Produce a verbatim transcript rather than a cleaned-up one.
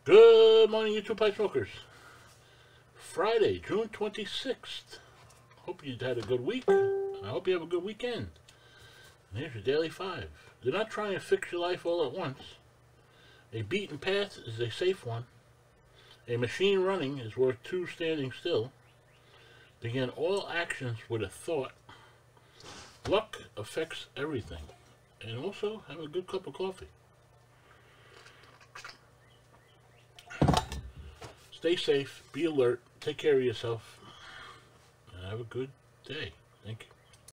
Good morning, YouTube Pipe Smokers. Friday, June twenty-sixth. Hope you had a good week. I hope you have a good weekend. And here's your Daily Five. Do not try and fix your life all at once. A beaten path is a safe one. A machine running is worth two standing still. Begin all actions with a thought. Luck affects everything. And also, have a good cup of coffee. Stay safe, be alert, take care of yourself, and have a good day. Thank you.